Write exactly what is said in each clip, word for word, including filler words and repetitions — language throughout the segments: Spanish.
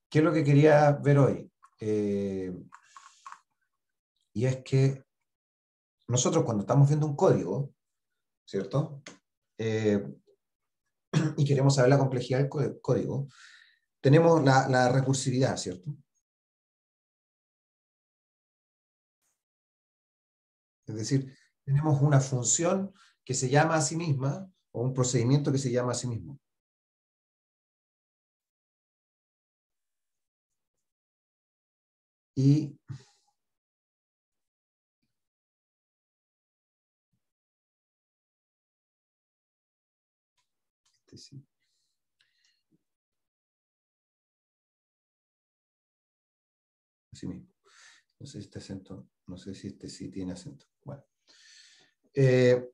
¿qué es lo que quería ver hoy? Eh, y es que nosotros cuando estamos viendo un código, ¿cierto? Eh, y queremos saber la complejidad del código, tenemos la, la recursividad, ¿cierto? Es decir, tenemos una función que se llama a sí misma, o un procedimiento que se llama a sí mismo. Y este sí. Así mismo. No sé si este acento, no sé si este sí tiene acento. Bueno. Eh,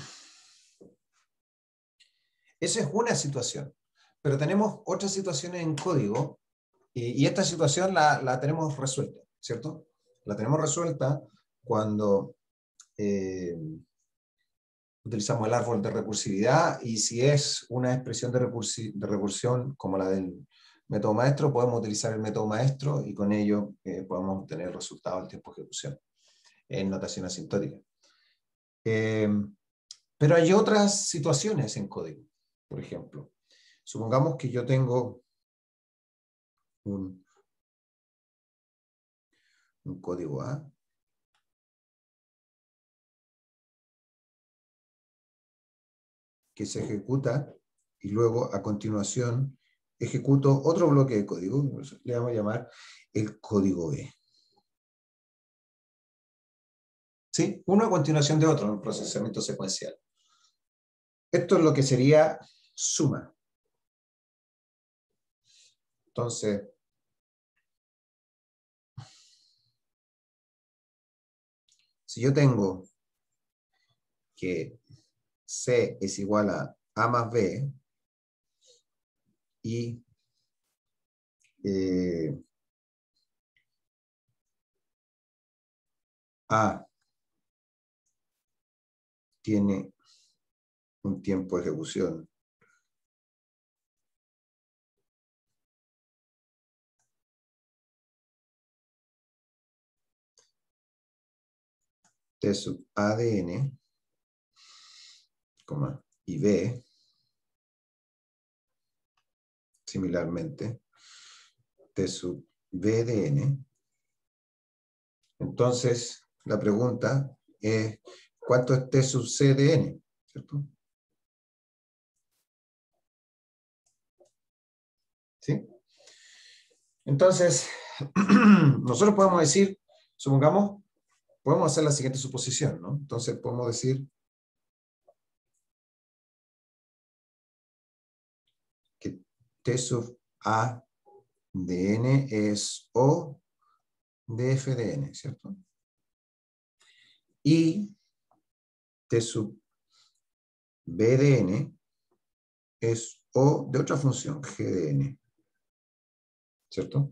esa es una situación. Pero tenemos otras situaciones en código y, y esta situación la, la tenemos resuelta, ¿cierto? La tenemos resuelta cuando eh, utilizamos el árbol de recursividad y si es una expresión de, recursi de recursión como la del método maestro, podemos utilizar el método maestro y con ello eh, podemos obtener el resultado del tiempo de ejecución en notación asintótica. Eh, pero hay otras situaciones en código. Por ejemplo, supongamos que yo tengo un, un código A que se ejecuta y luego a continuación ejecuto otro bloque de código, le vamos a llamar el código B. ¿Sí? Uno a continuación de otro en el procesamiento secuencial. Esto es lo que sería suma. Entonces, si yo tengo que C es igual a A más B y eh, A tiene un tiempo de ejecución T sub A de N, y B, similarmente, T sub B de N. Entonces, la pregunta es, ¿cuánto es T sub C de N? ¿Cierto? ¿Sí? Entonces, nosotros podemos decir, supongamos, podemos hacer la siguiente suposición, ¿no? Entonces, podemos decir que T sub A de N es O de F de N, ¿cierto? Y T sub B de N es O de otra función, G de N, ¿cierto?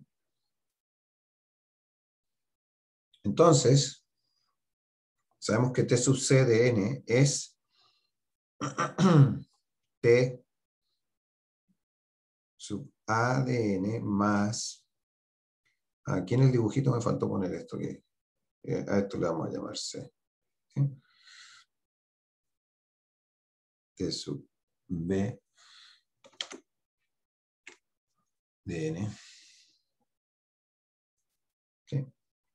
Entonces, sabemos que T sub C de N es T sub A de N más, aquí en el dibujito me faltó poner esto, que eh, a esto le vamos a llamar C. ¿Sí? T sub B de N. ¿Sí?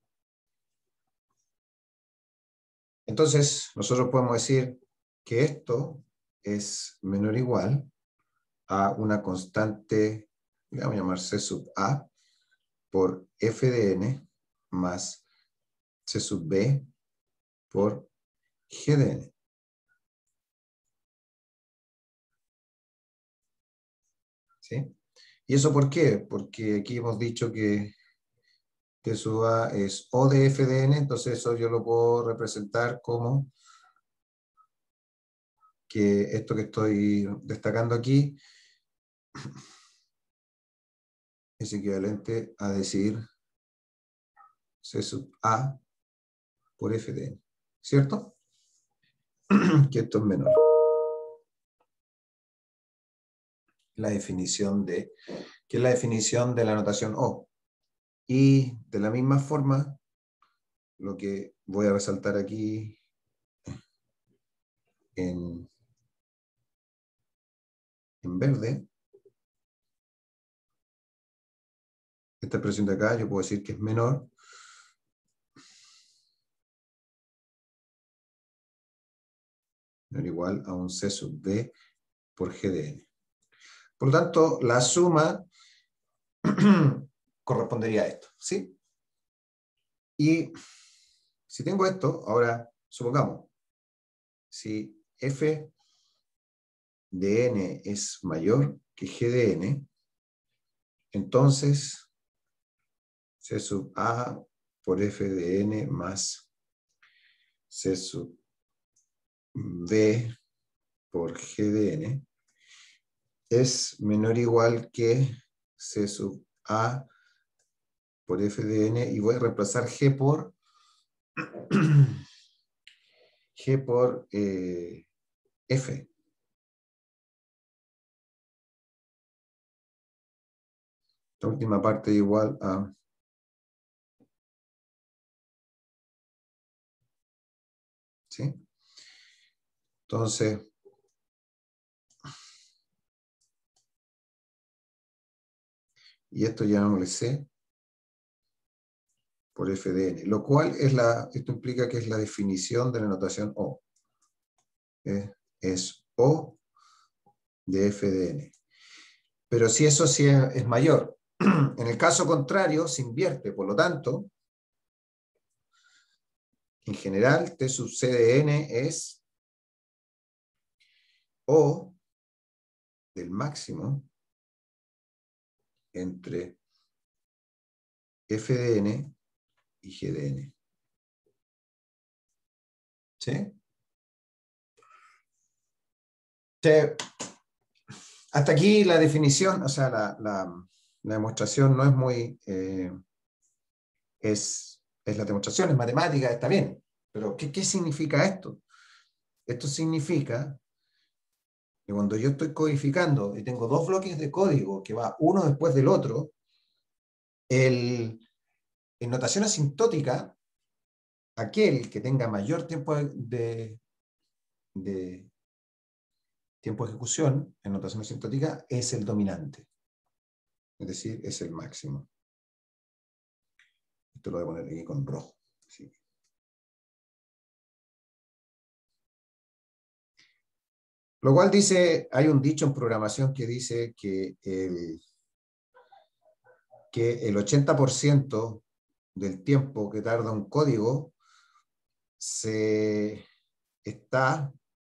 Entonces, nosotros podemos decir que esto es menor o igual a una constante, le vamos a llamar C sub A, por F de N más C sub B por G de N. ¿Sí? ¿Y eso por qué? Porque aquí hemos dicho que T sub A es O de F de N, entonces eso yo lo puedo representar como que esto que estoy destacando aquí es equivalente a decir C sub A por F de N, ¿cierto? Que esto es menor. La definición de que es la definición de la notación O. Y de la misma forma, lo que voy a resaltar aquí en, en verde, esta expresión de acá yo puedo decir que es menor menor igual a un C sub B por G de N. Por lo tanto, la suma correspondería a esto, ¿sí? Y si tengo esto, ahora supongamos, si F de N es mayor que G de N, entonces C sub A por F de N más C sub B por G de N es menor o igual que C sub A por F de N, y voy a reemplazar G por G por eh, F. La última parte igual a ¿sí? Entonces, y esto llamémosle C por F de N, lo cual es la, esto implica que es la definición de la notación O. ¿Eh? Es O de F de N. Pero si eso sí es, es mayor, en el caso contrario se invierte, por lo tanto, en general T sub C de N es O del máximo entre F de N y G de N. ¿Sí? Te, hasta aquí la definición, o sea, la, la, la demostración no es muy... Eh, es, es la demostración, es matemática, está bien. Pero ¿qué, qué significa esto? Esto significa que cuando yo estoy codificando y tengo dos bloques de código que va uno después del otro, el, en notación asintótica, aquel que tenga mayor tiempo de, de tiempo de ejecución en notación asintótica es el dominante. Es decir, es el máximo. Esto lo voy a poner aquí con rojo. ¿Sí? Lo cual dice, hay un dicho en programación que dice que el, que el ochenta por ciento del tiempo que tarda un código se está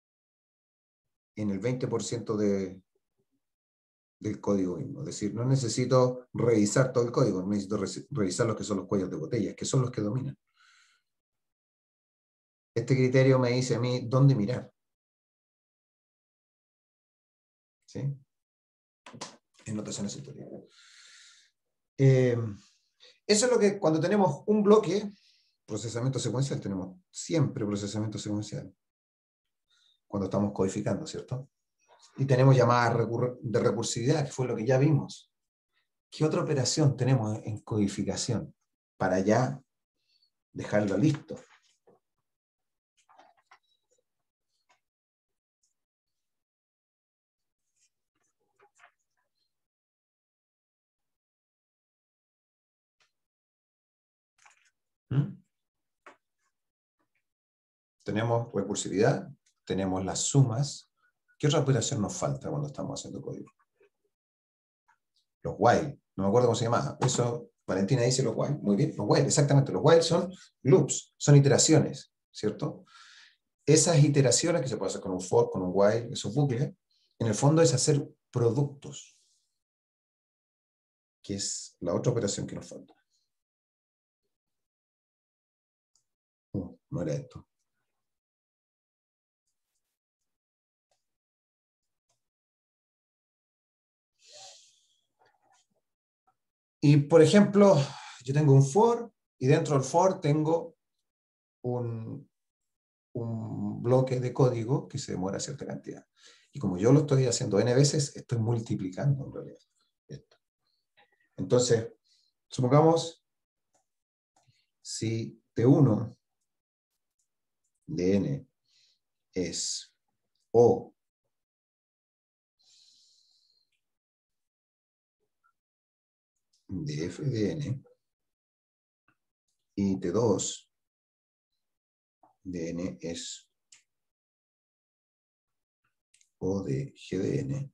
en el veinte por ciento de, del código mismo. Es decir, no necesito revisar todo el código, necesito re revisar los que son los cuellos de botella, que son los que dominan. Este criterio me dice a mí dónde mirar. ¿Sí? En notación asintótica. Eh, eso es lo que cuando tenemos un bloque, procesamiento secuencial, tenemos siempre procesamiento secuencial. Cuando estamos codificando, ¿cierto? Y tenemos llamadas de recursividad, que fue lo que ya vimos. ¿Qué otra operación tenemos en codificación para ya dejarlo listo? ¿Mm? Tenemos recursividad, tenemos las sumas. ¿Qué otra operación nos falta cuando estamos haciendo código? Los while, no me acuerdo cómo se llama. Eso, Valentina dice los while. Muy bien, los while, exactamente. Los while son loops, son iteraciones, ¿cierto? Esas iteraciones que se puede hacer con un for, con un while, esos bucles, en el fondo es hacer productos, que es la otra operación que nos falta. Uh, no era esto. Y, por ejemplo, yo tengo un for, y dentro del for tengo un, un bloque de código que se demora cierta cantidad. Y como yo lo estoy haciendo n veces, estoy multiplicando en realidad esto. Entonces, supongamos si T uno de N es O de F de N y T dos de N es O de G de N.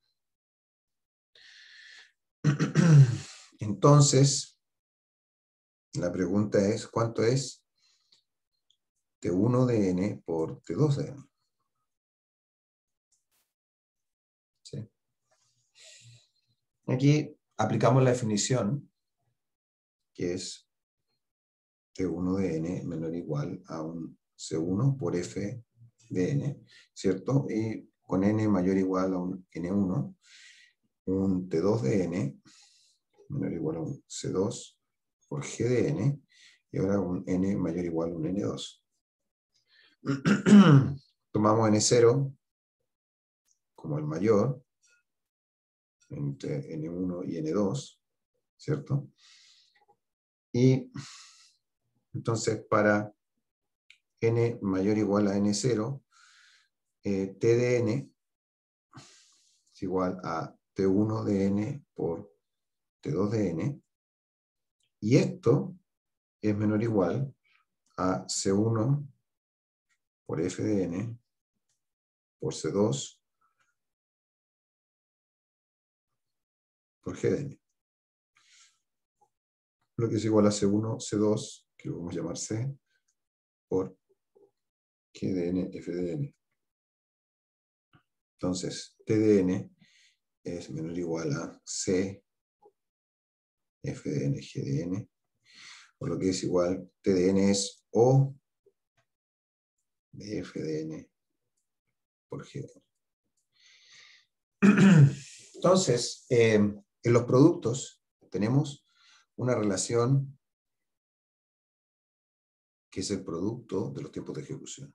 Entonces, la pregunta es, ¿cuánto es T uno de N por T dos de N? ¿Sí? Aquí aplicamos la definición, que es T uno de N menor o igual a un C uno por F de N, ¿cierto? Y con N mayor o igual a un N uno, un T dos de N menor o igual a un C dos por G de N, y ahora un N mayor o igual a un N dos. Tomamos N cero como el mayor, entre N uno y N dos, ¿cierto? Y entonces para N mayor o igual a N cero, eh, T de N es igual a T uno de N por T dos de N, y esto es menor o igual a C uno por F de N por C dos por G de N, lo que es igual a C uno, C dos, que lo vamos a llamar C, por G de N, F de N. Entonces, T de N es menor o igual a C, F de N, G de N, por lo que es igual, T de N es O de F de N por G de N. Entonces, eh, en los productos tenemos una relación que es el producto de los tiempos de ejecución.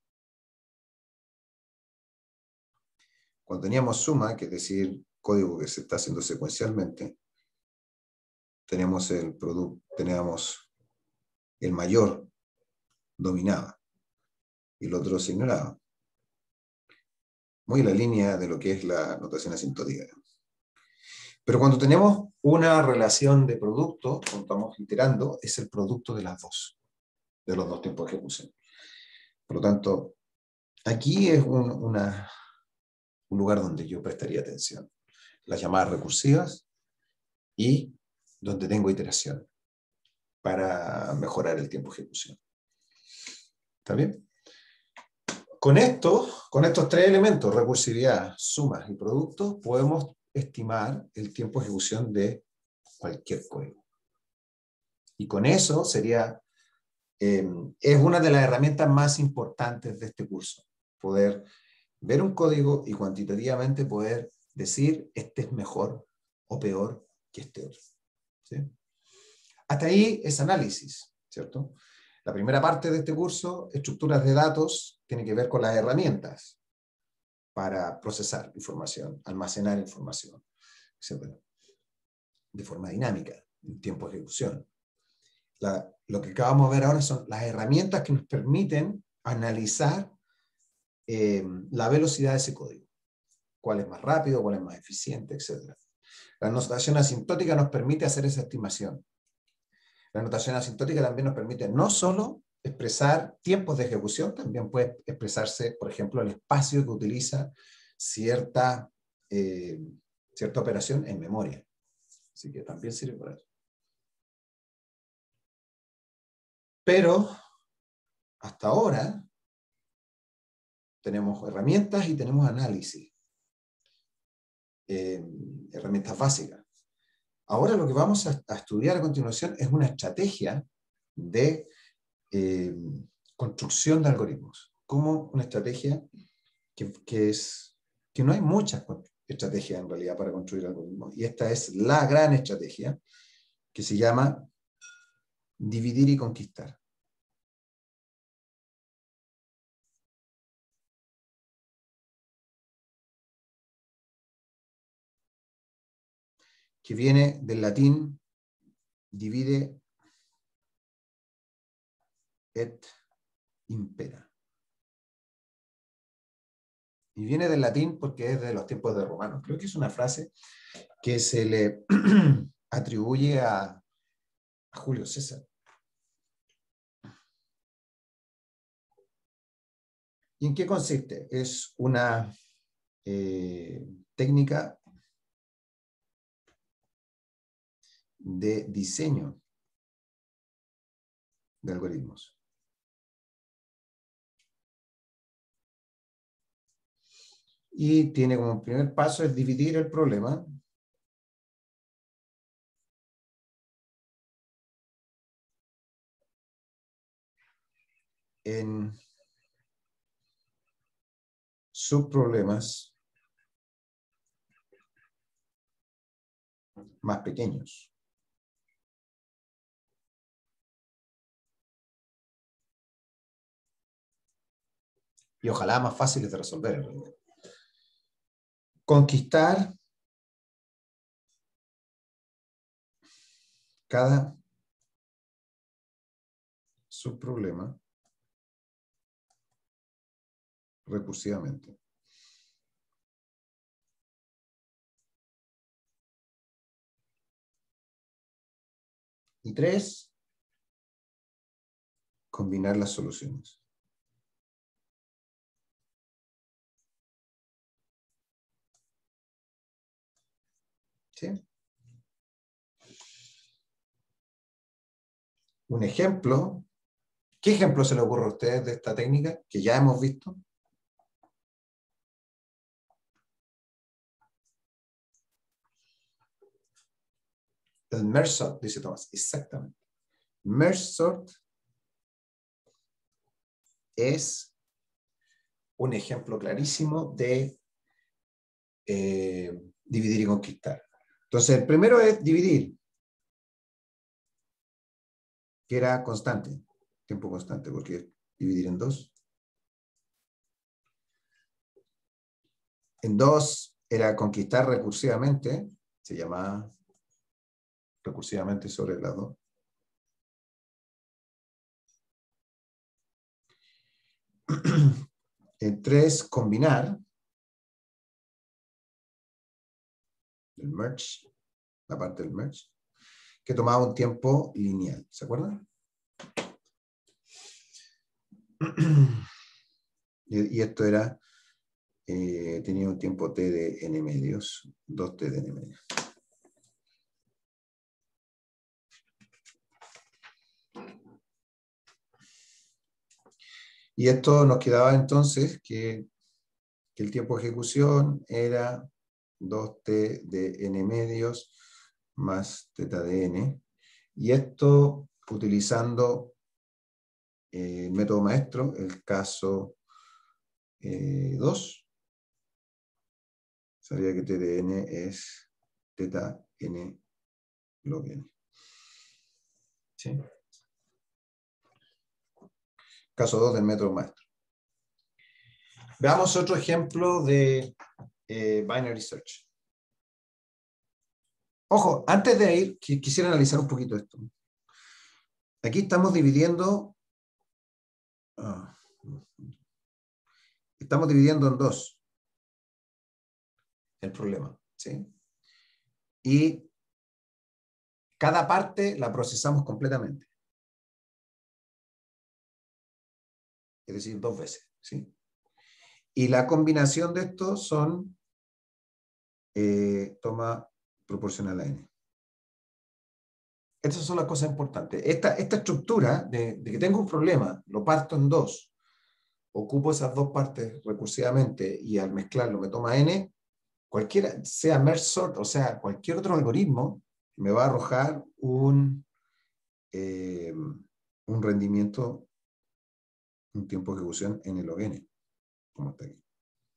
Cuando teníamos suma, que es decir, código que se está haciendo secuencialmente, tenemos el producto, teníamos el mayor dominaba y el otro se ignoraba. Muy en la línea de lo que es la notación asintótica. Pero cuando tenemos una relación de producto, cuando estamos iterando, es el producto de las dos, de los dos tiempos de ejecución. Por lo tanto, aquí es un, una, un lugar donde yo prestaría atención. Las llamadas recursivas y donde tengo iteración para mejorar el tiempo de ejecución. ¿Está bien? Con esto, con estos tres elementos, recursividad, sumas y productos, podemos estimar el tiempo de ejecución de cualquier código. Y con eso sería, eh, es una de las herramientas más importantes de este curso, poder ver un código y cuantitativamente poder decir, este es mejor o peor que este otro. ¿Sí? Hasta ahí es análisis, ¿cierto? La primera parte de este curso, estructuras de datos, tiene que ver con las herramientas para procesar información, almacenar información, etcétera, de forma dinámica, en tiempo de ejecución. La, lo que acabamos de ver ahora son las herramientas que nos permiten analizar eh, la velocidad de ese código. Cuál es más rápido, cuál es más eficiente, etcétera. La notación asintótica nos permite hacer esa estimación. La notación asintótica también nos permite no solo expresar tiempos de ejecución, también puede expresarse, por ejemplo, el espacio que utiliza cierta, eh, cierta operación en memoria. Así que también sirve para eso. Pero, hasta ahora, tenemos herramientas y tenemos análisis. Eh, herramientas básicas. Ahora lo que vamos a, a estudiar a continuación es una estrategia de eh, construcción de algoritmos. Como una estrategia que, que, es, que no hay muchas estrategias en realidad para construir algoritmos. Y esta es la gran estrategia que se llama dividir y conquistar. que viene del latín divide et impera. Y viene del latín porque es de los tiempos de Romanos. Creo que es una frase que se le atribuye a, a Julio César. ¿Y en qué consiste? Es una eh, técnica de diseño de algoritmos. Y tiene como primer paso es dividir el problema en subproblemas más pequeños. Y ojalá más fáciles de resolver en realidad. Conquistar cada subproblema recursivamente. Y tres, combinar las soluciones. ¿Sí? Un ejemplo. ¿Qué ejemplo se le ocurre a ustedes de esta técnica que ya hemos visto? El merge sort, dice Tomás. Exactamente. Merge sort es un ejemplo clarísimo de eh, dividir y conquistar. Entonces, el primero es dividir, que era constante, tiempo constante, porque dividir en dos. En dos era conquistar recursivamente, se llamaba recursivamente sobre las dos. En tres, combinar, el merge, la parte del merge, que tomaba un tiempo lineal, ¿se acuerdan? Y, y esto era, eh, tenía un tiempo t de n medios, dos t de n medios. Y esto nos quedaba entonces que, que el tiempo de ejecución era dos t de n medios más teta de n. Y esto utilizando eh, el método maestro, el caso eh, dos. Sabía que t de n es teta n log n. ¿Sí? Caso dos del método maestro. Veamos otro ejemplo de eh, binary search. Ojo, antes de ir, quisiera analizar un poquito esto. Aquí estamos dividiendo, ah, estamos dividiendo en dos el problema, ¿sí? Y cada parte la procesamos completamente. Es decir, dos veces, ¿sí? Y la combinación de estos son, eh, toma proporcional a n. Estas son las cosas importantes. Esta, esta estructura de, de que tengo un problema, lo parto en dos, ocupo esas dos partes recursivamente y al mezclarlo me toma n, cualquiera, sea merge sort o sea cualquier otro algoritmo, me va a arrojar un, eh, un rendimiento, un tiempo de ejecución en el log n, como está aquí.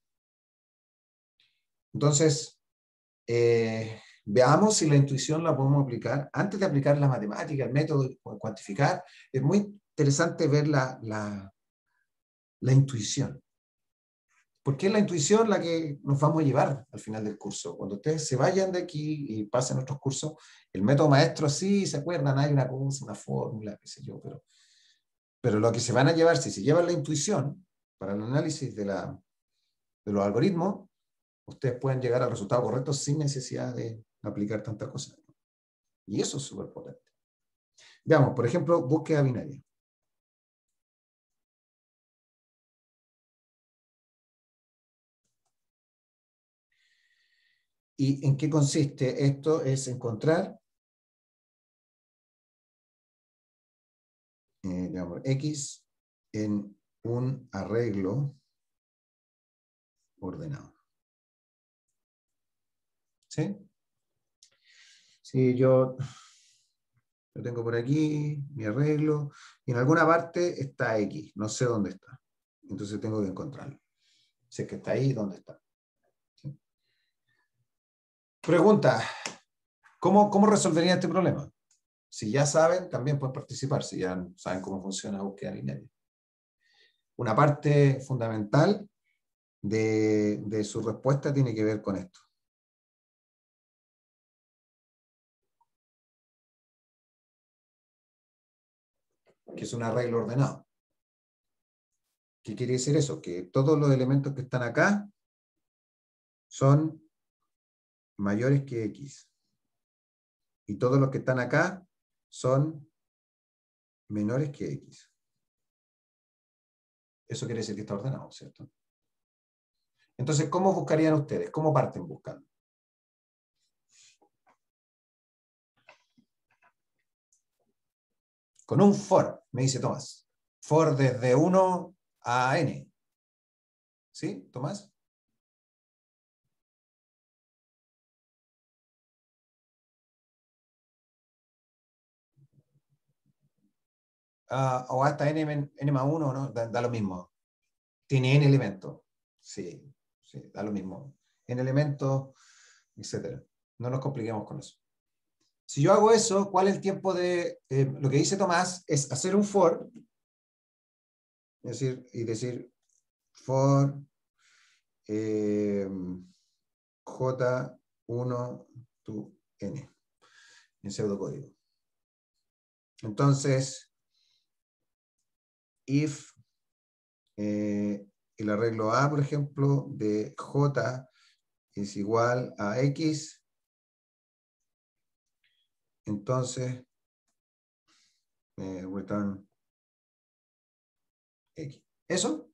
Entonces, eh, veamos si la intuición la podemos aplicar. Antes de aplicar la matemática, el método de cuantificar, es muy interesante ver la, la, la intuición. Porque es la intuición la que nos vamos a llevar al final del curso. Cuando ustedes se vayan de aquí y pasen otros cursos, el método maestro sí, ¿se acuerdan? Hay una cosa, una fórmula, qué sé yo, pero, pero lo que se van a llevar, si se llevan la intuición para el análisis de, la, de los algoritmos, ustedes pueden llegar al resultado correcto sin necesidad de aplicar tanta cosa. Y eso es súper potente. Veamos, por ejemplo, búsqueda binaria. ¿Y en qué consiste esto? Es encontrar eh, digamos, X en un arreglo ordenado. ¿Sí? Sí, yo lo tengo por aquí, mi arreglo, y en alguna parte está X, no sé dónde está. Entonces tengo que encontrarlo. Sé que está ahí, ¿dónde está? ¿Sí? Pregunta, ¿cómo, cómo resolvería este problema? Si ya saben, también pueden participar, si ya saben cómo funciona la búsqueda binaria. Una parte fundamental de, de su respuesta tiene que ver con esto. Que es un arreglo ordenado. ¿Qué quiere decir eso? Que todos los elementos que están acá son mayores que X. Y todos los que están acá son menores que X. Eso quiere decir que está ordenado, ¿cierto? Entonces, ¿cómo buscarían ustedes? ¿Cómo parten buscando? Con un for, me dice Tomás. For desde uno a n. ¿Sí, Tomás? Uh, o hasta n, n más uno, ¿no? Da, da lo mismo. Tiene n elementos. Sí, sí, da lo mismo. N elementos, etcétera. No nos compliquemos con eso. Si yo hago eso, ¿cuál es el tiempo de... Eh, lo que dice Tomás es hacer un for, es decir, y decir for eh, J uno to N, en pseudocódigo. Entonces, if eh, el arreglo A, por ejemplo, de J es igual a X, entonces eh, return X. ¿Eso?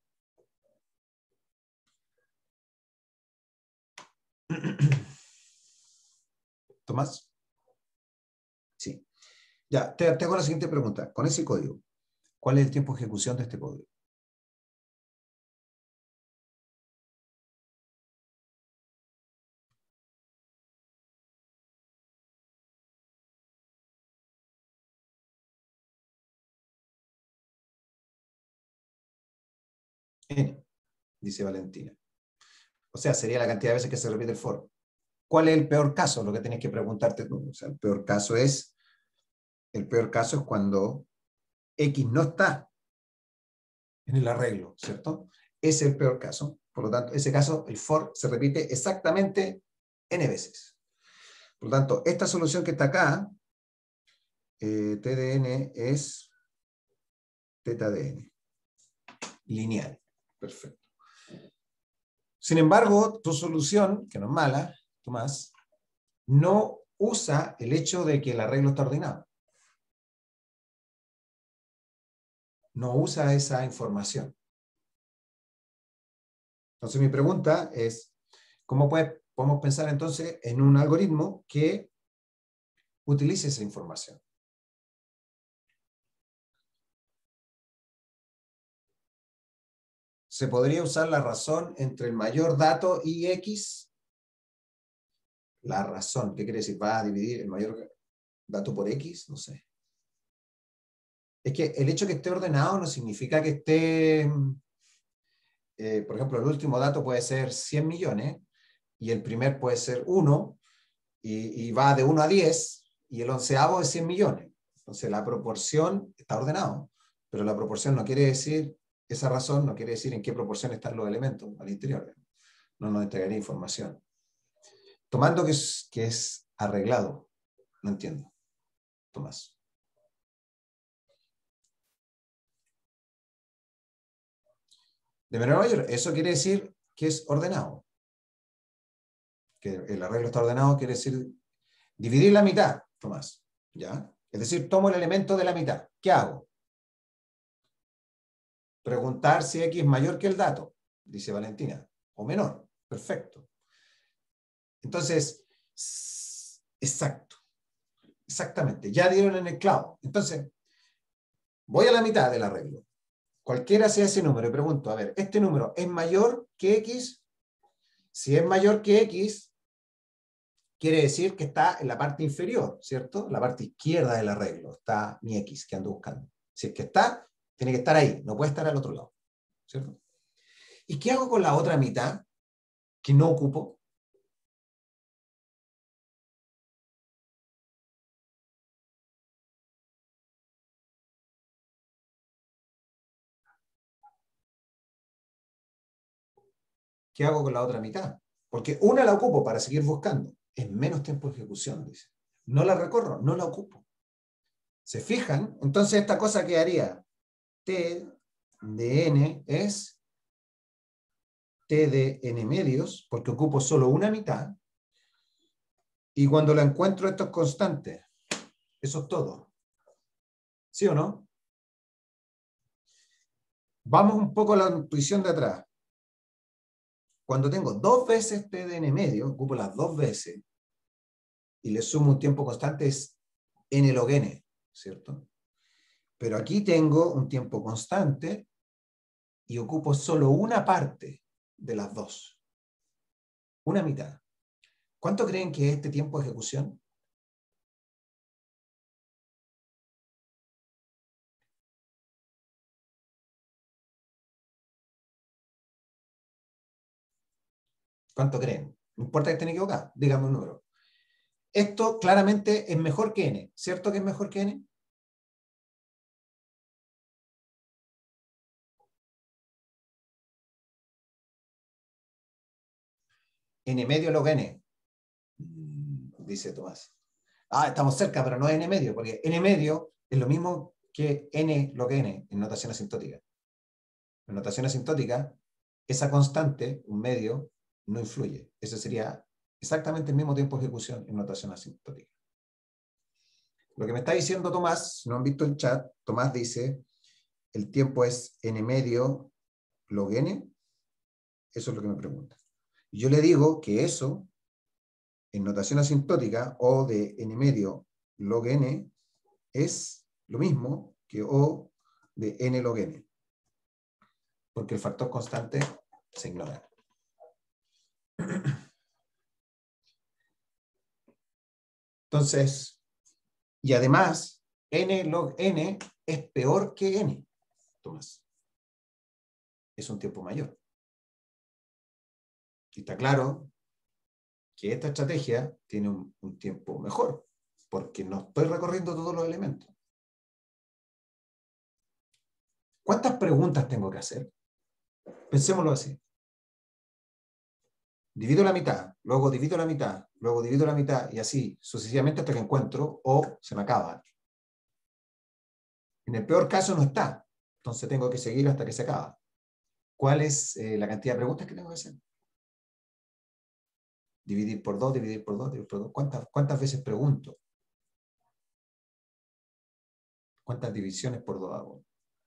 ¿Tomás? Sí. Ya, te, te hago la siguiente pregunta. Con ese código, ¿cuál es el tiempo de ejecución de este código? N, dice Valentina. O sea, sería la cantidad de veces que se repite el for. ¿Cuál es el peor caso? Lo que tienes que preguntarte tú. O sea, el peor caso es, el peor caso es cuando X no está en el arreglo, ¿cierto? Ese es el peor caso. Por lo tanto, ese caso, el for se repite exactamente n veces. Por lo tanto, esta solución que está acá, eh, T de n es teta de n. Lineal. Perfecto. Sin embargo, tu solución, que no es mala, Tomás, no usa el hecho de que el arreglo está ordenado. No usa esa información. Entonces mi pregunta es, ¿cómo puede, podemos pensar entonces en un algoritmo que utilice esa información? ¿Se podría usar la razón entre el mayor dato y X? La razón, ¿qué quiere decir? ¿Va a dividir el mayor dato por X? No sé. Es que el hecho de que esté ordenado no significa que esté, eh, por ejemplo, el último dato puede ser cien millones y el primer puede ser uno y, y va de uno a diez y el onceavo es cien millones. Entonces la proporción está ordenado, pero la proporción no quiere decir esa razón no quiere decir en qué proporción están los elementos al interior. No nos entregaría información. Tomando que es, que es arreglado. No entiendo, Tomás. De menor a mayor, eso quiere decir que es ordenado. Que el arreglo está ordenado quiere decir dividir la mitad, Tomás. ¿Ya? Es decir, tomo el elemento de la mitad. ¿Qué hago? Preguntar si X es mayor que el dato, dice Valentina, o menor. Perfecto. Entonces, exacto. Exactamente. Ya dieron en el clavo. Entonces, voy a la mitad del arreglo. Cualquiera sea ese número, y pregunto, a ver, ¿este número es mayor que X? Si es mayor que X, quiere decir que está en la parte inferior, ¿cierto? La parte izquierda del arreglo. Está mi X que ando buscando. Si es que está, tiene que estar ahí. No puede estar al otro lado, ¿cierto? ¿Y qué hago con la otra mitad que no ocupo? ¿Qué hago con la otra mitad? Porque una la ocupo para seguir buscando. Es menos tiempo de ejecución, dice. No la recorro, no la ocupo. ¿Se fijan? Entonces esta cosa quedaría T de n es T de n medios, porque ocupo solo una mitad, y cuando la encuentro esto es constante. Eso es todo. ¿Sí o no? Vamos un poco a la intuición de atrás. Cuando tengo dos veces T de n medio, ocupo las dos veces, y le sumo un tiempo constante, es n log n, ¿cierto? Pero aquí tengo un tiempo constante y ocupo solo una parte de las dos. Una mitad. ¿Cuánto creen que es este tiempo de ejecución? ¿Cuánto creen? No importa que estén equivocados, díganme un número. Esto claramente es mejor que n, ¿cierto que es mejor que n? N medio log n, dice Tomás. Ah, estamos cerca, pero no es n medio, porque n medio es lo mismo que n log n en notación asintótica. En notación asintótica, esa constante, un medio, no influye. Ese sería exactamente el mismo tiempo de ejecución en notación asintótica. Lo que me está diciendo Tomás, si no han visto el chat, Tomás dice, el tiempo es n medio log n. Eso es lo que me pregunta. Y yo le digo que eso, en notación asintótica, O de n medio log n, es lo mismo que O de n log n. Porque el factor constante se ignora. Entonces, y además, n log n es peor que n, Tomás. Es un tiempo mayor. Y está claro que esta estrategia tiene un, un tiempo mejor, porque no estoy recorriendo todos los elementos. ¿Cuántas preguntas tengo que hacer? Pensémoslo así. Divido la mitad, luego divido la mitad, luego divido la mitad, y así sucesivamente hasta que encuentro, o se me acaba. En el peor caso no está, entonces tengo que seguir hasta que se acaba. ¿Cuál es eh, la cantidad de preguntas que tengo que hacer? Dividir por dos, dividir por dos, dividir por dos. ¿Cuántas, cuántas veces pregunto? ¿Cuántas divisiones por dos hago?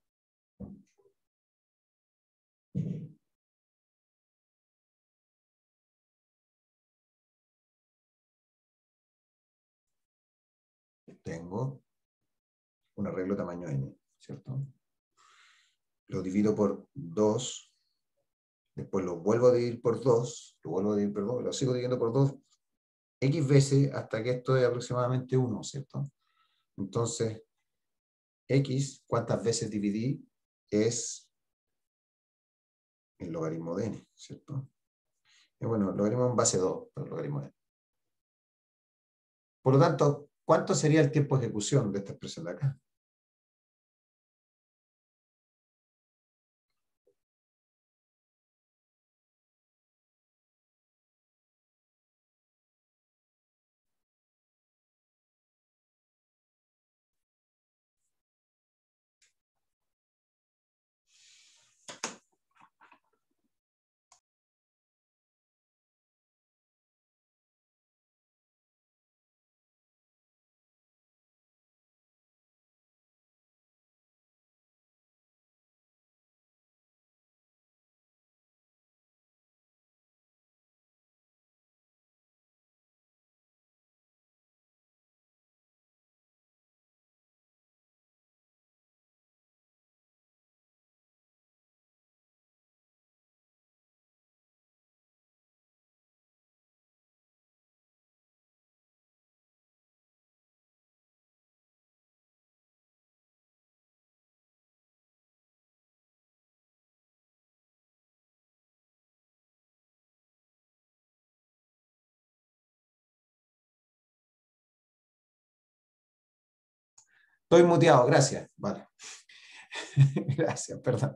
Tengo un arreglo tamaño n, ¿cierto? Lo divido por dos, después lo vuelvo a dividir por dos, lo vuelvo a dividir por dos, lo sigo dividiendo por dos, X veces hasta que esto es aproximadamente uno, ¿cierto? Entonces, X, ¿cuántas veces dividí? Es el logaritmo de n, ¿cierto? Y bueno, el logaritmo en base dos, pero el logaritmo de n. Por lo tanto, ¿cuánto sería el tiempo de ejecución de esta expresión de acá? Estoy muteado, gracias. Vale. Gracias, perdón.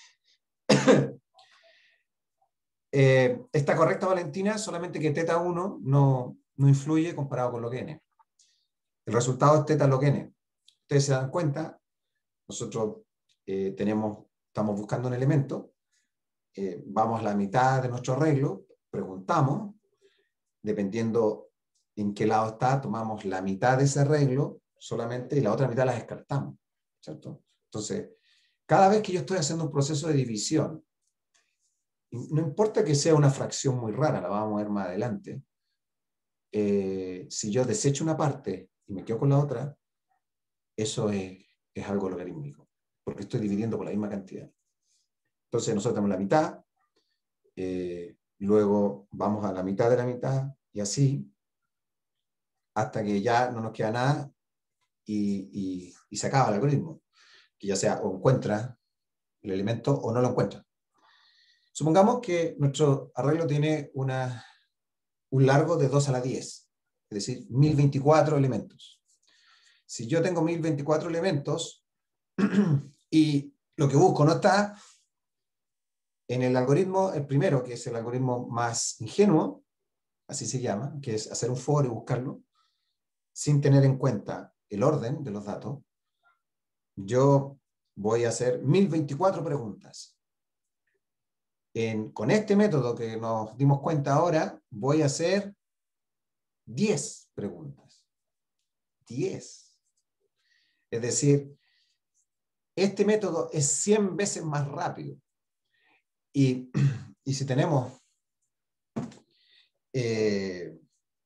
Eh, está correcta, Valentina, solamente que teta uno no, no influye comparado con log n. El resultado es teta log n. Ustedes se dan cuenta, nosotros eh, tenemos, estamos buscando un elemento, eh, vamos a la mitad de nuestro arreglo, preguntamos, dependiendo en qué lado está, tomamos la mitad de ese arreglo solamente y la otra mitad la descartamos, ¿cierto? Entonces, cada vez que yo estoy haciendo un proceso de división, no importa que sea una fracción muy rara, la vamos a ver más adelante, eh, si yo desecho una parte y me quedo con la otra, eso es, es algo logarítmico, porque estoy dividiendo por la misma cantidad. Entonces nosotros tenemos la mitad, eh, luego vamos a la mitad de la mitad, y así, hasta que ya no nos queda nada y, y, y se acaba el algoritmo, que ya sea o encuentra el elemento o no lo encuentra. Supongamos que nuestro arreglo tiene una, un largo de dos a la diez, es decir, mil veinticuatro elementos. Si yo tengo mil veinticuatro elementos y lo que busco no está en el algoritmo, el primero, que es el algoritmo más ingenuo, así se llama, que es hacer un for y buscarlo, sin tener en cuenta el orden de los datos, yo voy a hacer mil veinticuatro preguntas. En, con este método que nos dimos cuenta ahora, voy a hacer diez preguntas. diez. Es decir, este método es cien veces más rápido. Y, y si tenemos eh,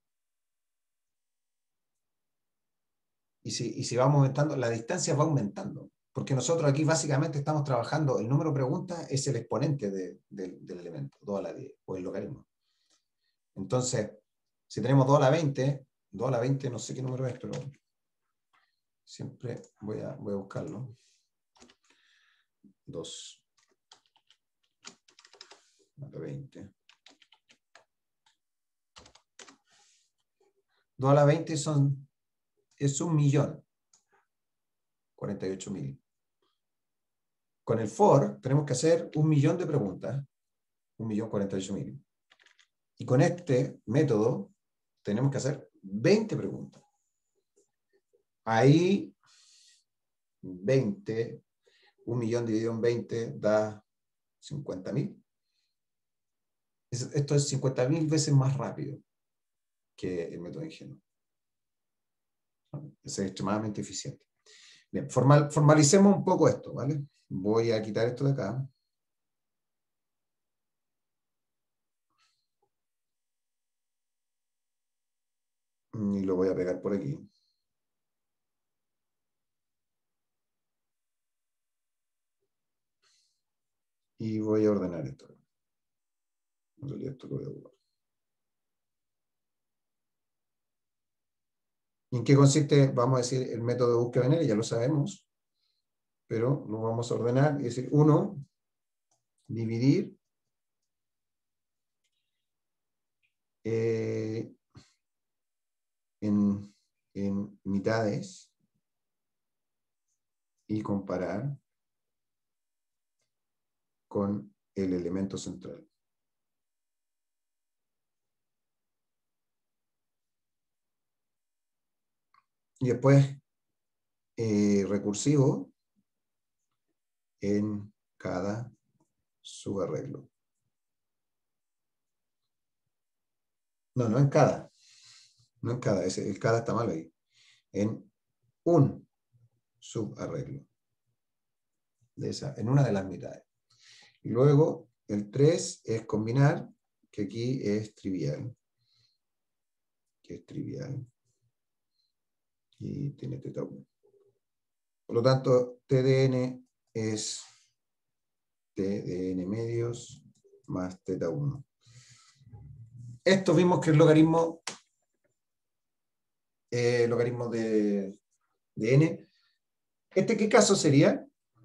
y, si, y si vamos aumentando, la distancia va aumentando. Porque nosotros aquí básicamente estamos trabajando, el número de preguntas es el exponente de, de, del elemento, dos a la diez, o el logaritmo. Entonces, si tenemos dos a la veinte, dos a la veinte no sé qué número es, pero siempre voy a, voy a buscarlo. dos a la veinte. dos a la veinte son, es un millón. cuarenta y ocho mil. Con el for tenemos que hacer un millón de preguntas. un millón cuarenta y ocho mil. Y con este método tenemos que hacer veinte preguntas. Ahí, veinte, un millón dividido en veinte da cincuenta mil. Esto es cincuenta mil veces más rápido que el método ingenuo. Es extremadamente eficiente. Bien, formal, formalicemos un poco esto, ¿vale? Voy a quitar esto de acá. Y lo voy a pegar por aquí. Y voy a ordenar esto. En realidad esto lo voy a borrar. ¿En qué consiste, vamos a decir, el método de búsqueda binaria? Ya lo sabemos, pero lo vamos a ordenar y decir, uno, dividir eh, en, en mitades y comparar con el elemento central. Y después, eh, recursivo en cada subarreglo. No, no en cada. No en cada. Ese, el cada está mal ahí. En un subarreglo. De esa, en una de las mitades. Y luego, el tres es combinar, que aquí es trivial. Que es trivial. Y tiene teta uno. Por lo tanto, T D N es T D N medios más teta uno. Esto vimos que es logaritmo, eh, logaritmo de, de n. ¿Este qué caso sería?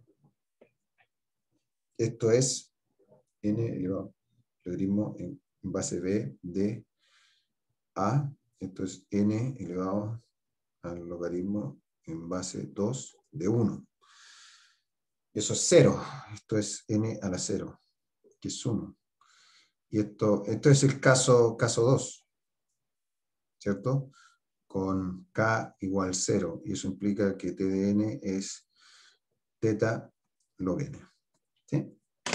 Esto es n elevado logaritmo en base b de a. Esto es n elevado al logaritmo en base dos de uno. Eso es cero. Esto es n a la cero, que es uno. Y esto, esto es el caso, caso dos, ¿cierto? Con k igual cero. Y eso implica que t de n es teta log n. ¿Sí?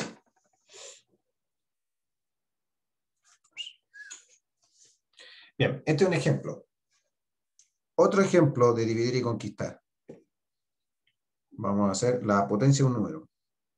Bien, este es un ejemplo. Otro ejemplo de dividir y conquistar. Vamos a hacer la potencia de un número.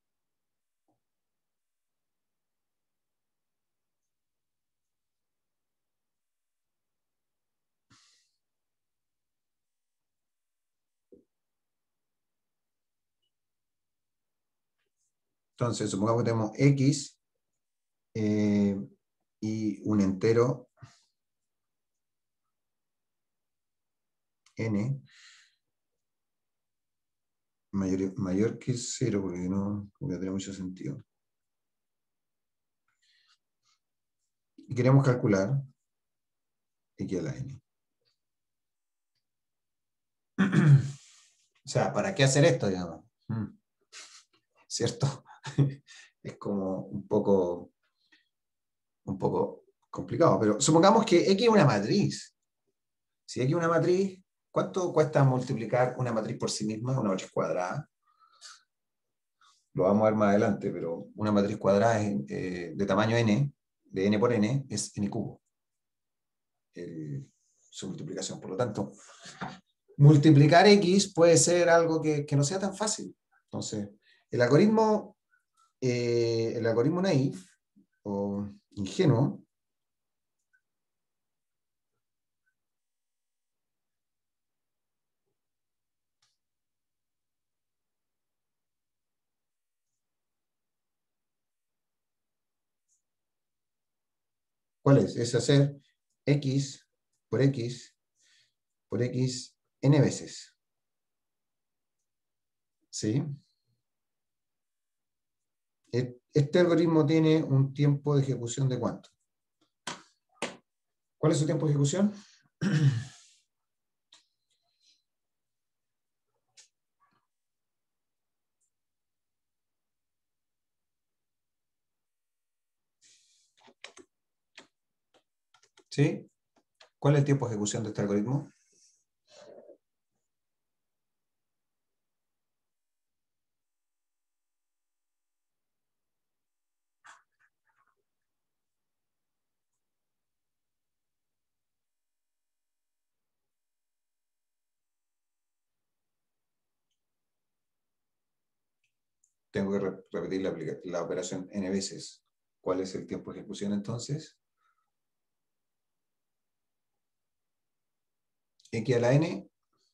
Entonces, supongamos que tenemos x eh, y un entero n mayor, mayor que cero, porque no voy a tener mucho sentido. Y queremos calcular x a la n. O sea, ¿para qué hacer esto, digamos? ¿Cierto? Es como un poco, un poco complicado, pero supongamos que x es una matriz. Si x es una matriz, ¿cuánto cuesta multiplicar una matriz por sí misma? Una matriz cuadrada. Lo vamos a ver más adelante, pero una matriz cuadrada es, eh, de tamaño n, de n por n, es n cubo. El, su multiplicación. Por lo tanto, multiplicar x puede ser algo que, que no sea tan fácil. Entonces, el algoritmo, eh, el algoritmo naive o ingenuo ¿cuál es? Es hacer x por x por x n veces. ¿Sí? Este algoritmo tiene un tiempo de ejecución de ¿cuánto? ¿Cuál es su tiempo de ejecución? ¿Sí? ¿Cuál es el tiempo de ejecución de este algoritmo? Tengo que re repetir la, la operación n veces. ¿Cuál es el tiempo de ejecución entonces? X a la n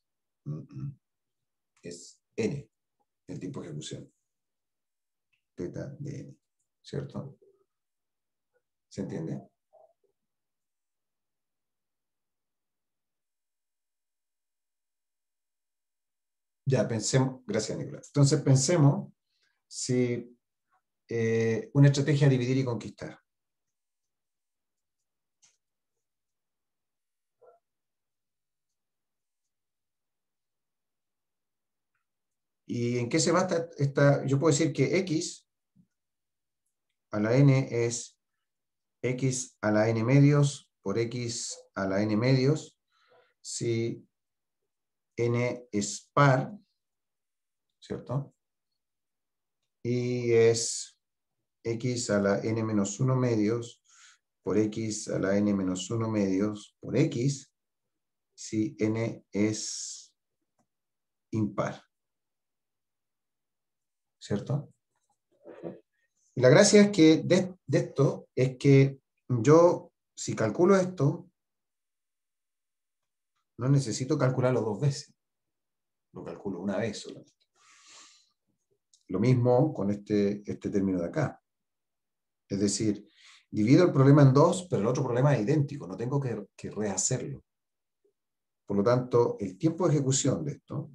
es n, el tiempo de ejecución. Teta de n, ¿cierto? ¿Se entiende? Ya, pensemos, gracias Nicolás. Entonces pensemos si eh, una estrategia dividir y conquistar. ¿Y en qué se basa esta? Yo puedo decir que x a la n es x a la n medios por x a la n medios si n es par, ¿cierto? Y es x a la n menos uno medios por x a la n menos uno medios por x si n es impar, ¿cierto? Y la gracia es que de, de esto es que yo, si calculo esto, no necesito calcularlo dos veces. Lo calculo una vez solamente. Lo mismo con este, este término de acá. Es decir, divido el problema en dos, pero el otro problema es idéntico, no tengo que, que rehacerlo. Por lo tanto, el tiempo de ejecución de esto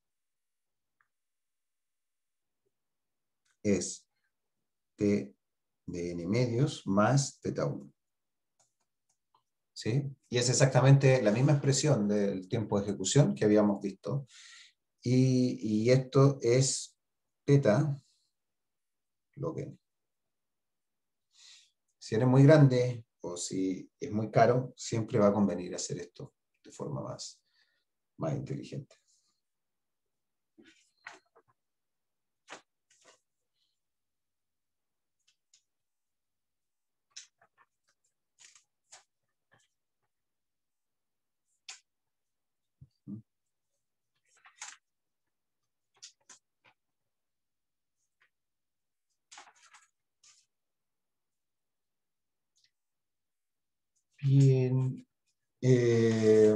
es t de n medios más teta uno. ¿sí? Y es exactamente la misma expresión del tiempo de ejecución que habíamos visto. Y, y esto es teta log n. Si eres muy grande o si es muy caro, siempre va a convenir hacer esto de forma más, más inteligente. Bien. Eh,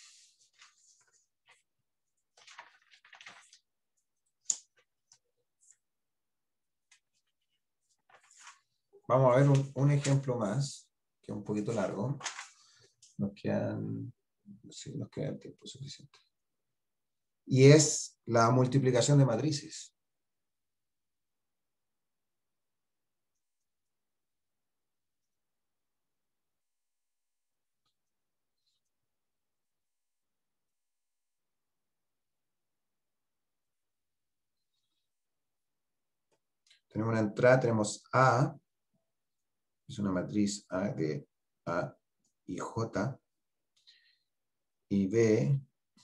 vamos a ver un, un ejemplo más, que es un poquito largo. Nos quedan, sí, nos queda tiempo suficiente. Y es la multiplicación de matrices. Tenemos una entrada, tenemos A, es una matriz A de A y J, y B,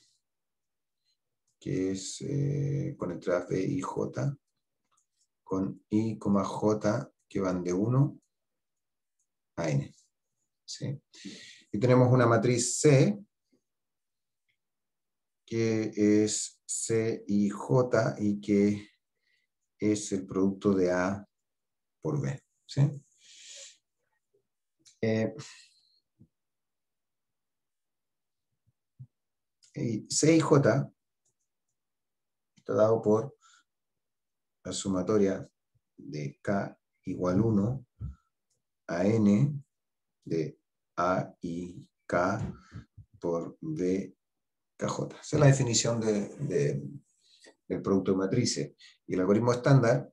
que es eh, con entradas B y J, con I, J, que van de uno a N. ¿Sí? Y tenemos una matriz C, que es C y J, y que es el producto de A por B. ¿Sí? Eh, y C y J está dado por la sumatoria de K igual uno a N de A y K por B K J. Esa es la definición de, de, del producto de matrices. Y el algoritmo estándar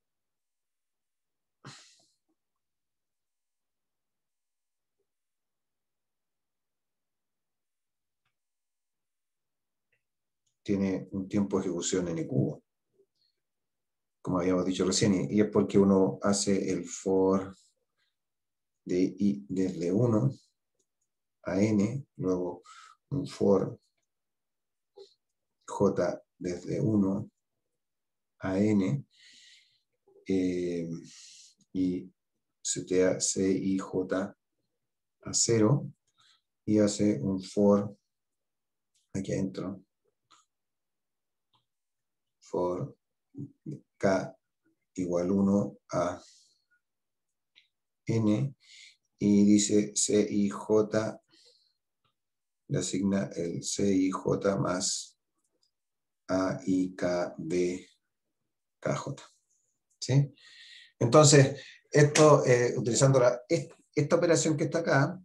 tiene un tiempo de ejecución n cubo, como habíamos dicho recién, y es porque uno hace el for de i desde uno a n, luego un for j desde uno a n, eh, y setea c y j a cero, y hace un for aquí adentro, for k igual uno a n, y dice C y J, le asigna el C y J más A y K B K J. ¿Sí? Entonces, esto, eh, utilizando la, esta operación que está acá,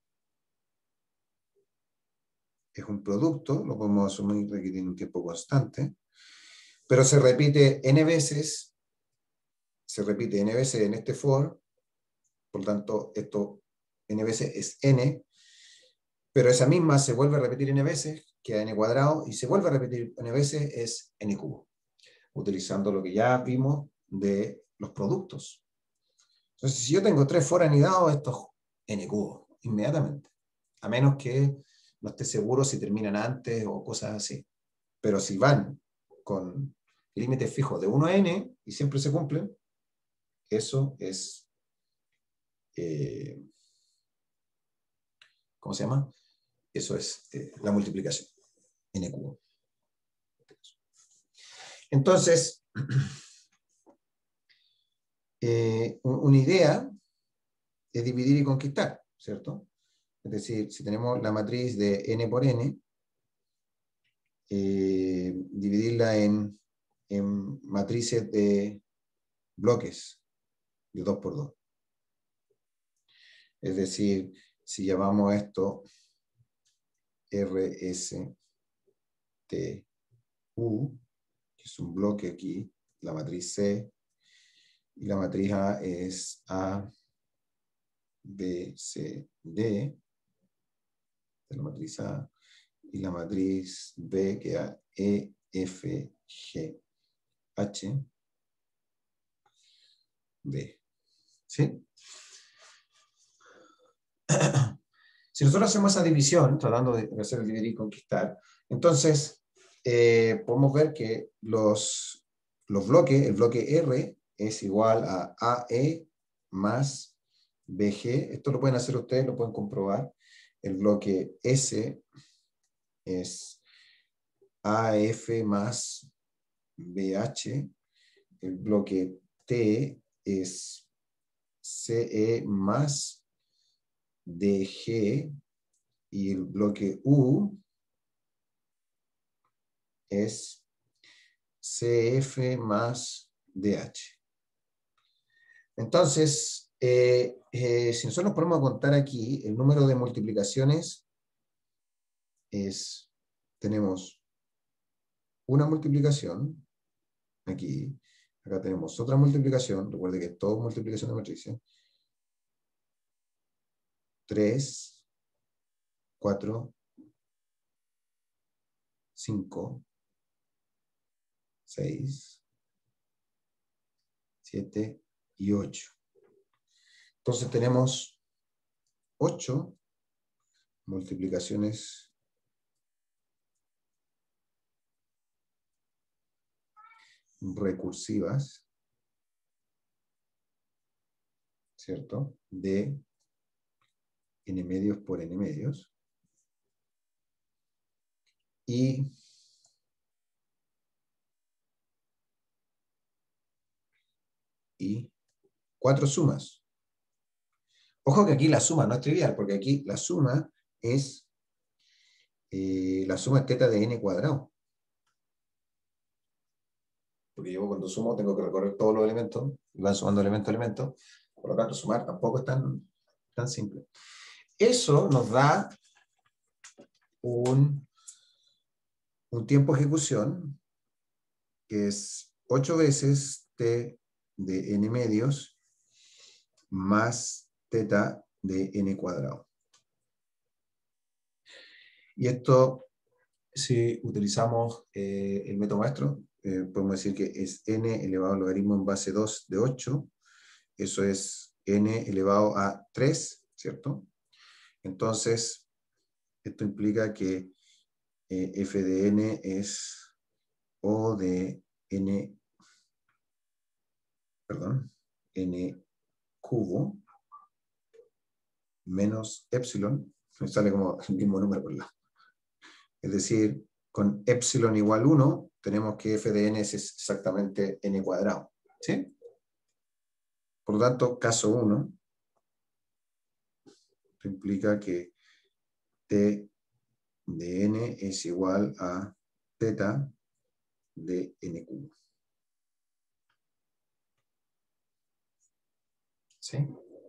es un producto, lo podemos asumir que tiene un tiempo constante, pero se repite n veces, se repite n veces en este for, por lo tanto, esto n veces es n, pero esa misma se vuelve a repetir n veces, queda n cuadrado, y se vuelve a repetir n veces, es n cubo, utilizando lo que ya vimos de los productos. Entonces, si yo tengo tres for anidados, esto es n cubo, inmediatamente, a menos que no esté seguro si terminan antes o cosas así. Pero si van con límites fijos de uno a n y siempre se cumplen, eso es, eh, ¿cómo se llama? Eso es eh, la multiplicación, n cubo. Entonces, eh, una idea es dividir y conquistar, ¿cierto? Es decir, si tenemos la matriz de n por n, eh, dividirla en, en matrices de bloques de dos por dos. Es decir, si llamamos esto R S T U, que es un bloque aquí, la matriz C, y la matriz A es A, B, C, D, Esta es la matriz A. Y la matriz B queda E, F, G, H, B. ¿Sí? Si nosotros hacemos esa división, tratando de hacer el dividir y conquistar, entonces eh, podemos ver que los, los bloques, el bloque R es igual a A E más B G. Esto lo pueden hacer ustedes, lo pueden comprobar. El bloque S es A F más B H. El bloque T es C E más D G. Y el bloque U es C F más D H. Entonces, eh, eh, si nosotros nos ponemos a contar aquí, el número de multiplicaciones es, tenemos una multiplicación, aquí, acá tenemos otra multiplicación, recuerde que es todo multiplicación de matrices, tres, cuatro, cinco, seis, siete y ocho. Entonces tenemos ocho multiplicaciones recursivas, ¿cierto? De n medios por n medios. Y y cuatro sumas. Ojo que aquí la suma no es trivial, porque aquí la suma es eh, la suma es teta de n cuadrado. Porque yo cuando sumo tengo que recorrer todos los elementos, y van sumando elemento a elemento, por lo tanto sumar tampoco es tan, tan simple. Eso nos da un, un tiempo de ejecución que es ocho veces t de n medios más teta de n cuadrado. Y esto, si utilizamos eh, el método maestro, eh, podemos decir que es n elevado al logaritmo en base dos de ocho, eso es n elevado a tres, ¿cierto? Entonces, esto implica que eh, f de n es O de n, perdón, n cubo menos epsilon, me sale como el mismo número por lado. Es decir, con epsilon igual uno, tenemos que f de n es exactamente n cuadrado. ¿Sí? Por lo tanto, caso uno, esto implica que t de n es igual a teta de n cubo. ¿Sí?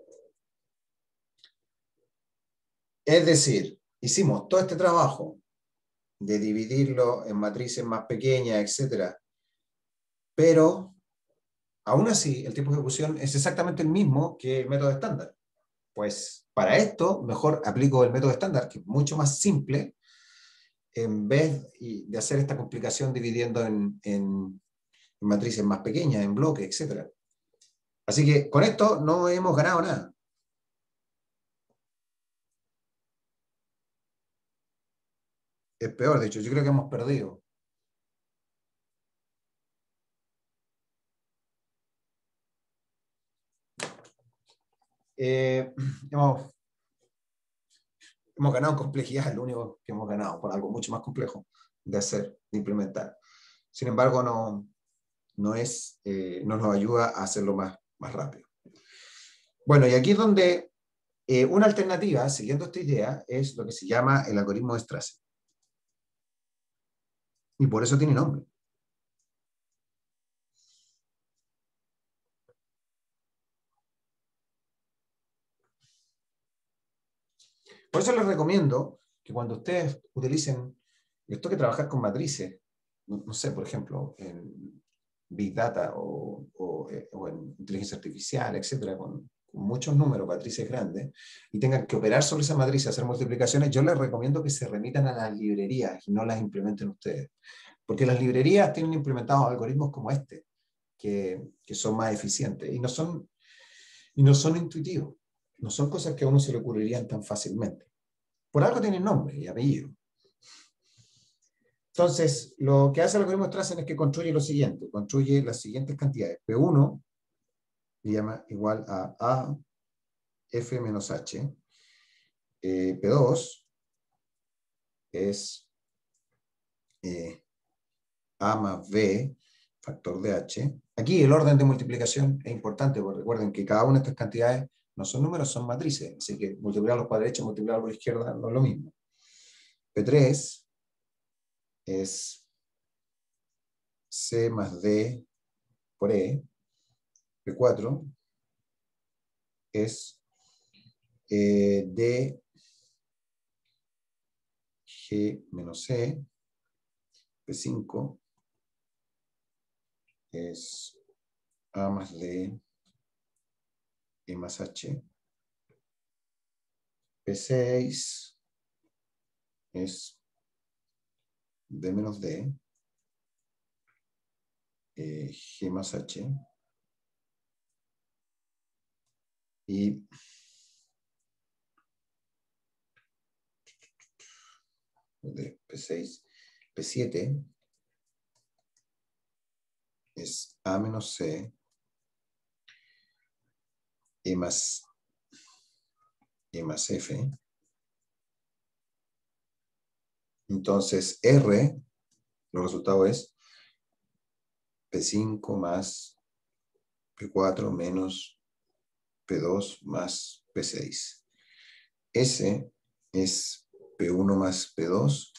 Es decir, hicimos todo este trabajo de dividirlo en matrices más pequeñas, etcétera, pero aún así el tiempo de ejecución es exactamente el mismo que el método estándar. Pues para esto mejor aplico el método estándar, que es mucho más simple, en vez de hacer esta complicación dividiendo en, en, en matrices más pequeñas, en bloques, etcétera. Así que con esto no hemos ganado nada. Es peor, de hecho, yo creo que hemos perdido. Eh, hemos, hemos ganado en complejidad, es lo único que hemos ganado, por algo mucho más complejo de hacer, de implementar. Sin embargo, no, no, es, eh, no nos ayuda a hacerlo más, más rápido. Bueno, y aquí es donde eh, una alternativa, siguiendo esta idea, es lo que se llama el algoritmo de Strassen. Y por eso tiene nombre. Por eso les recomiendo que cuando ustedes utilicen, les toque trabajar con matrices, no, no sé, por ejemplo, en Big Data o, o, o en inteligencia artificial, etcétera, con, con muchos números, matrices grandes, y tengan que operar sobre esa matriz, hacer multiplicaciones, yo les recomiendo que se remitan a las librerías y no las implementen ustedes. Porque las librerías tienen implementados algoritmos como este, que, que son más eficientes y no son, y no son intuitivos. No son cosas que a uno se le ocurrirían tan fácilmente. Por algo tienen nombre y apellido. Entonces, lo que hace el algoritmo Strassen es que construye lo siguiente. Construye las siguientes cantidades. P uno le llama igual a A F menos H. Eh, P dos es eh, A más B, factor de H. Aquí el orden de multiplicación es importante, porque recuerden que cada una de estas cantidades no son números, son matrices. Así que multiplicarlos por la derecha, multiplicarlos por la izquierda no es lo mismo. P tres es C más D por E. P cuatro es eh, D G menos C. P cinco es A más D E más H. P seis es D menos D eh, G más H. Y de P seis, P siete es A menos C E más, E más F. Entonces R, los resultados es P cinco más P cuatro menos P dos más P seis. S es P uno más P dos.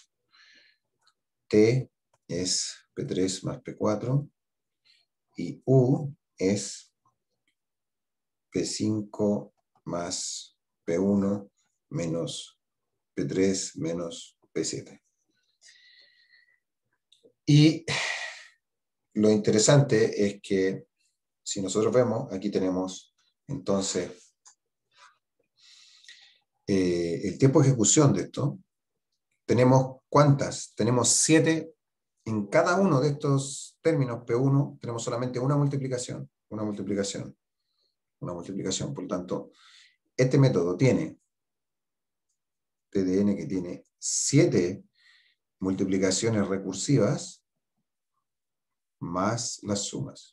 T es P tres más P cuatro. Y U es P cinco más P uno menos P tres menos P siete. Y lo interesante es que si nosotros vemos, aquí tenemos entonces eh, el tiempo de ejecución de esto. Tenemos ¿cuántas? Tenemos siete. En cada uno de estos términos P uno tenemos solamente una multiplicación, una multiplicación, una multiplicación. Por lo tanto, este método tiene T D N que tiene siete multiplicaciones recursivas más las sumas.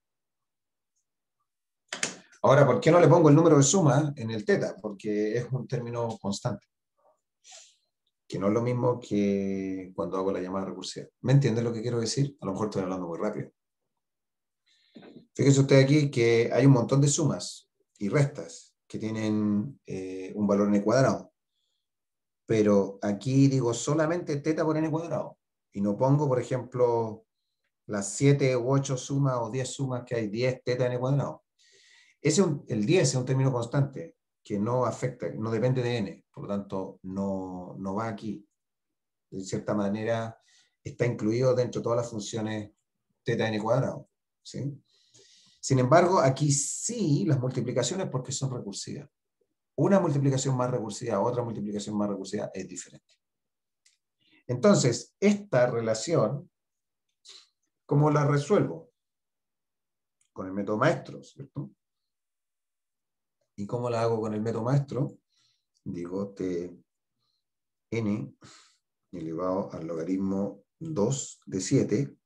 Ahora, ¿por qué no le pongo el número de suma en el teta? Porque es un término constante, que no es lo mismo que cuando hago la llamada recursiva. ¿Me entienden lo que quiero decir? A lo mejor estoy hablando muy rápido. Fíjense usted aquí que hay un montón de sumas y restas que tienen eh, un valor en el cuadrado. Pero aquí digo solamente teta por n cuadrado. Y no pongo, por ejemplo, las siete u ocho sumas o diez sumas que hay, diez teta n cuadrado. Ese, el diez es un término constante que no afecta, no depende de n. Por lo tanto, no, no va aquí. De cierta manera, está incluido dentro de todas las funciones teta n cuadrado. ¿Sí? Sin embargo, aquí sí las multiplicaciones porque son recursivas. Una multiplicación más recursiva a otra multiplicación más recursiva es diferente. Entonces, esta relación, ¿cómo la resuelvo? Con el método maestro, ¿cierto? ¿Y cómo la hago con el método maestro? Digo T n elevado al logaritmo dos de siete.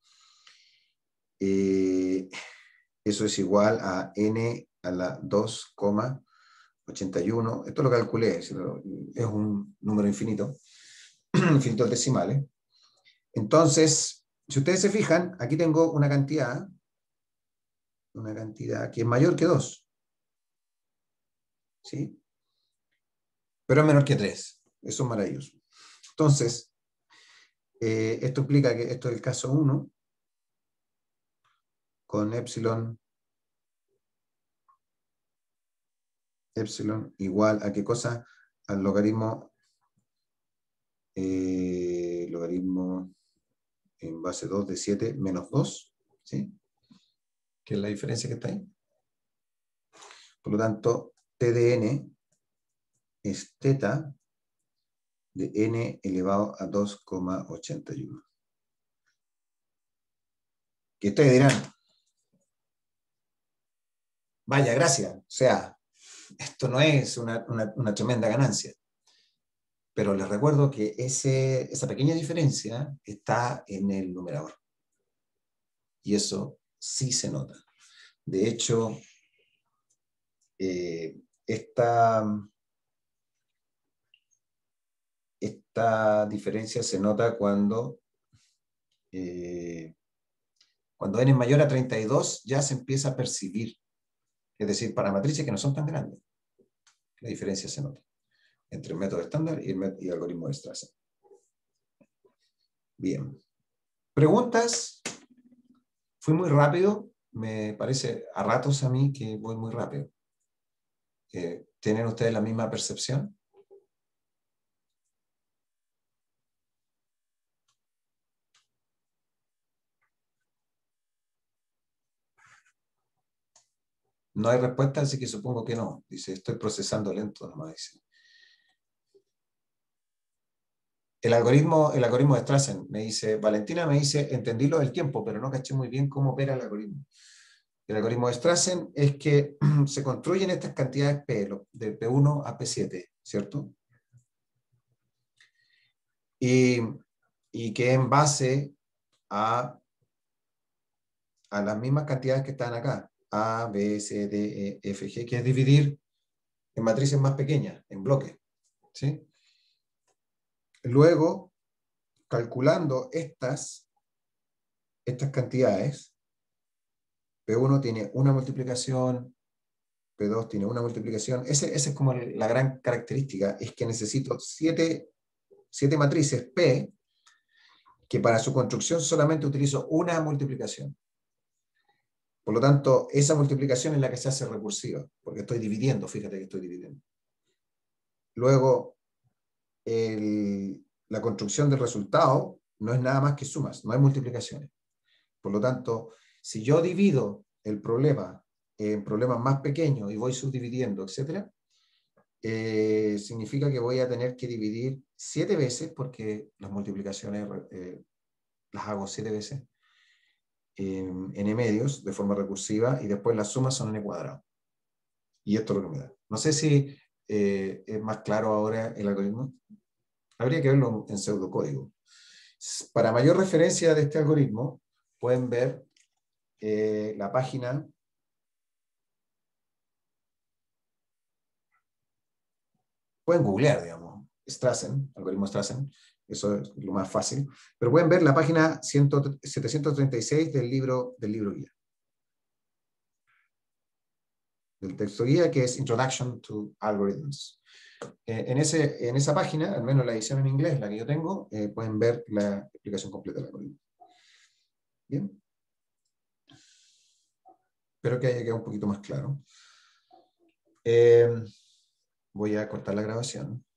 Eh, eso es igual a n a la dos coma ochenta y uno. Esto lo calculé, es un número infinito, infinitos decimales. Entonces, si ustedes se fijan, aquí tengo una cantidad, una cantidad que es mayor que dos. ¿Sí? Pero es menor que tres. Eso es maravilloso. Entonces, eh, esto implica que esto es el caso uno, con epsilon, epsilon igual a qué cosa? Al logaritmo, eh, logaritmo en base dos de siete menos dos, ¿sí? ¿Qué es la diferencia que está ahí? Por lo tanto, T de n es teta de n elevado a dos coma ochenta y uno. Que ustedes dirán, vaya, gracias. O sea, esto no es una, una, una tremenda ganancia. Pero les recuerdo que ese, esa pequeña diferencia está en el numerador. Y eso sí se nota. De hecho, eh, esta, esta diferencia se nota cuando, eh, cuando n es mayor a treinta y dos, ya se empieza a percibir. Es decir, para matrices que no son tan grandes, la diferencia se nota entre el método estándar y el, método, y el algoritmo de Strassen. Bien. ¿Preguntas? ¿Fui muy rápido? Me parece a ratos a mí que voy muy rápido. Eh, ¿Tienen ustedes la misma percepción? No hay respuesta, así que supongo que no. Dice, estoy procesando lento, nomás dice. El algoritmo, el algoritmo de Strassen, me dice, Valentina me dice, entendí lo del tiempo, pero no caché muy bien cómo opera el algoritmo. El algoritmo de Strassen es que se construyen estas cantidades P, de P uno a P siete, ¿cierto? Y, y que en base a, a las mismas cantidades que están acá, A, B, C, D, E, F, G, que es dividir en matrices más pequeñas, en bloques, ¿sí? Luego, calculando estas, estas cantidades, P uno tiene una multiplicación, P dos tiene una multiplicación. Ese, esa es como la gran característica, es que necesito siete, siete matrices P, que para su construcción solamente utilizo una multiplicación. Por lo tanto, esa multiplicación es la que se hace recursiva, porque estoy dividiendo, fíjate que estoy dividiendo. Luego, el, la construcción del resultado no es nada más que sumas, no hay multiplicaciones. Por lo tanto, si yo divido el problema en problemas más pequeños y voy subdividiendo, etcétera, eh, significa que voy a tener que dividir siete veces, porque las multiplicaciones eh, las hago siete veces, en n medios de forma recursiva, y después las sumas son n cuadrado. Y esto es lo que me da. No sé si eh, es más claro ahora el algoritmo. Habría que verlo en pseudocódigo. Para mayor referencia de este algoritmo, pueden ver eh, la página pueden googlear, digamos, Strassen, algoritmo Strassen, eso es lo más fácil, pero pueden ver la página setecientos treinta y seis del libro, del libro guía. Del texto guía, que es Introduction to Algorithms. Eh, en, ese, en esa página, al menos la edición en inglés, la que yo tengo, eh, pueden ver la explicación completa del algoritmo. Bien. Espero que haya quedado un poquito más claro. Eh, voy a cortar la grabación.